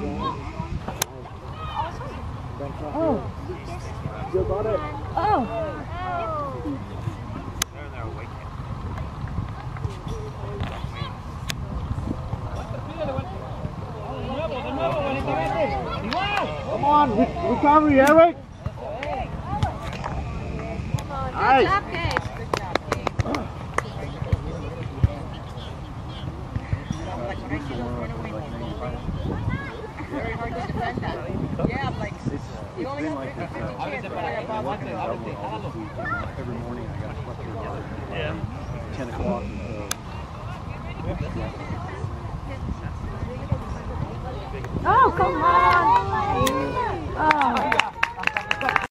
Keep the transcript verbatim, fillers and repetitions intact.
Oh. Still got it. Oh. Come on, recovery, Eric. Nice. Good job, Gabe. Good job, Gabe. Very hard to defend that. Yeah, like you only have fifty fifty chance to play above one. Every morning I got to flip together. Yeah. ten o'clock. Oh, come on. Oh.